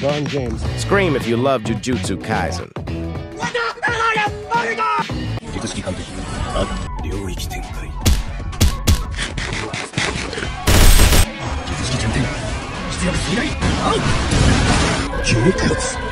LeBron James. Scream if you love Jujutsu Kaisen. 術式完璧。領域展開。術式全点。出力最大。計画。